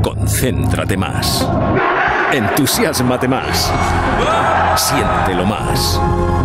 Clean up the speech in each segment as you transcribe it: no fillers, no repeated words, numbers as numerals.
Concéntrate más. Entusiásmate más. Siéntelo más.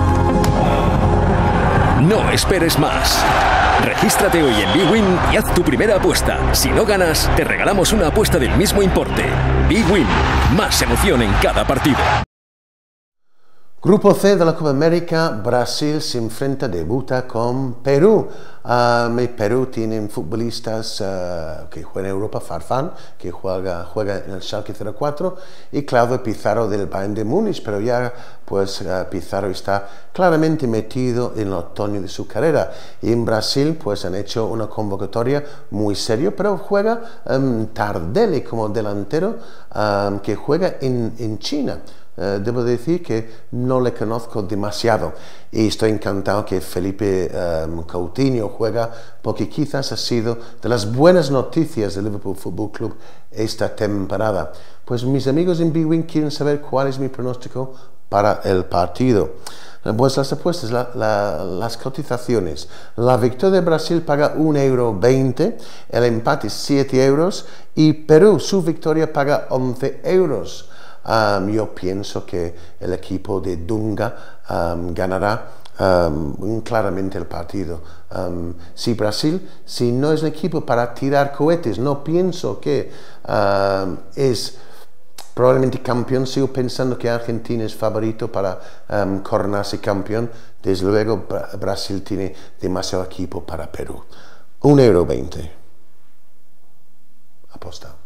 No esperes más. Regístrate hoy en bwin y haz tu primera apuesta. Si no ganas, te regalamos una apuesta del mismo importe. bwin, más emoción en cada partido. Grupo C de la Copa América, Brasil se enfrenta, debuta con Perú. Perú tienen futbolistas que juegan en Europa, Farfán, que juega en el Schalke 04, y Claudio Pizarro del Bayern de Múnich, pero ya pues Pizarro está claramente metido en el otoño de su carrera. Y en Brasil pues han hecho una convocatoria muy seria, pero juega Tardelli como delantero que juega en China. Debo decir que no le conozco demasiado y estoy encantado que Felipe Coutinho juega, porque quizás ha sido de las buenas noticias del Liverpool Football Club esta temporada. Pues mis amigos en bwin quieren saber cuál es mi pronóstico para el partido. Pues las apuestas, las cotizaciones. La victoria de Brasil paga 1,20 €, el empate 7 € y Perú, su victoria, paga 11 €. Yo pienso que el equipo de Dunga ganará claramente el partido. Si Brasil, si no es un equipo para tirar cohetes, no pienso que es probablemente campeón, sigo pensando que Argentina es favorito para coronarse campeón. Desde luego Brasil tiene demasiado equipo para Perú. 1,20 €. Aposta.